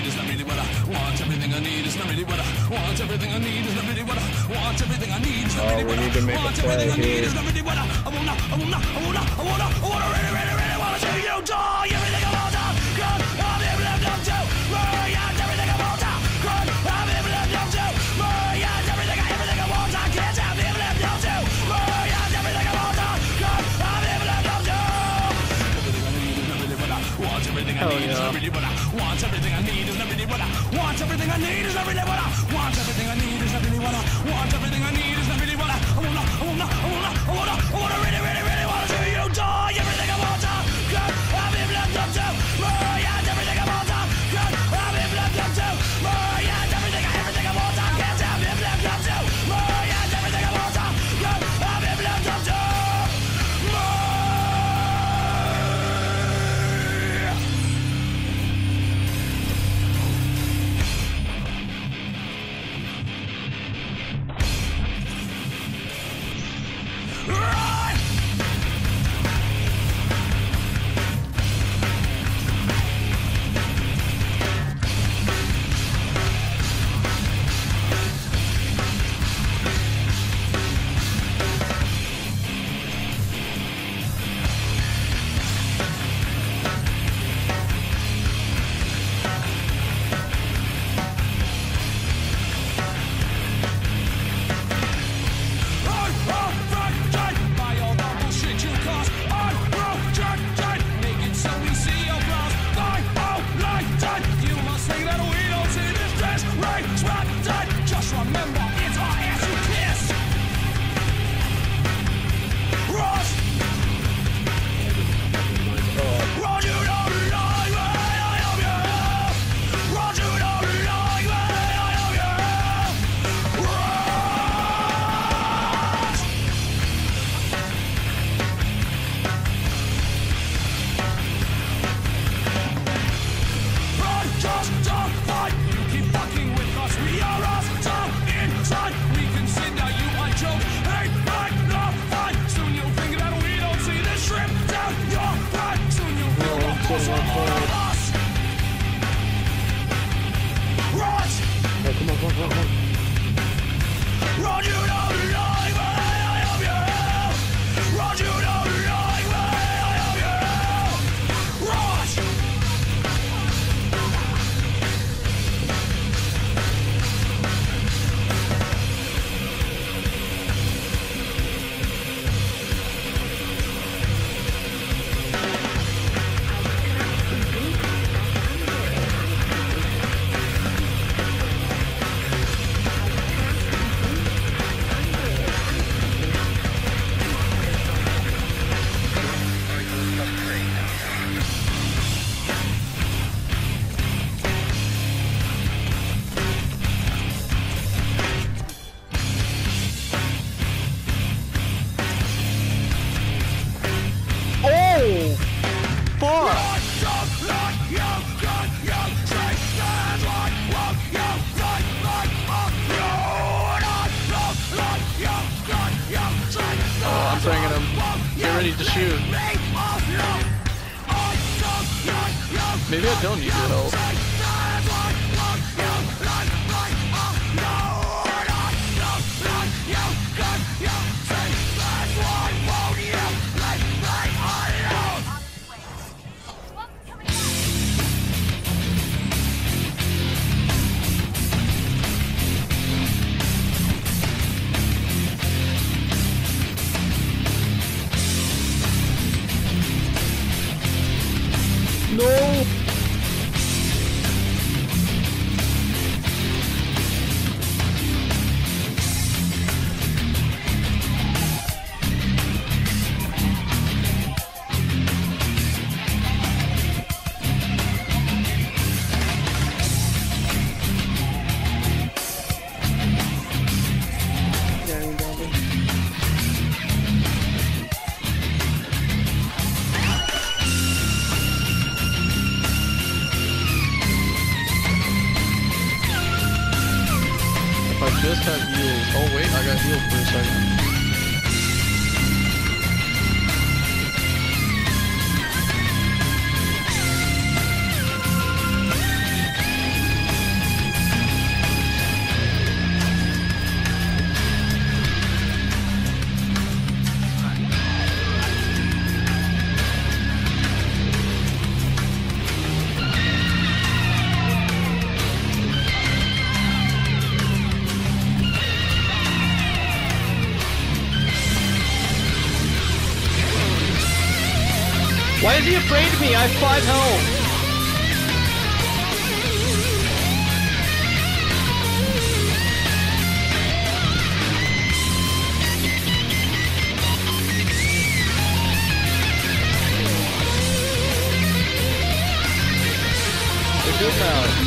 need is not really what I want. Everything I need is not really what I want. Everything I need is not really what I want. Everything I need is not really what I want. Everything I need is not really what I wanna really, really, really wanna see you die. Everything I want, God, I've been left up to. Yeah, everything I want, God, I've been left up to. Yeah, everything I want, I can't have been left up to. Yeah, everything I want, God, I've been left up to. Everything I need is not really what I want. Everything I need is not really what I want. Everything I need is not really what I want. Everything I need is not really what I want. Everything I need is not really what I want. Everything I need is not really what I wanna really, really, really wanna see you die. Everything I want, God, I've been left up to. Yeah, everything I want, God, I've been left up to. Yeah, everything I want, I can't have been left up to. Yeah, everything I want, God, I've been left up to. Maybe I don't need your help. No! Just have heals. Oh wait, I got healed for a second. Why is he afraid of me? I have 5 health. We're good now.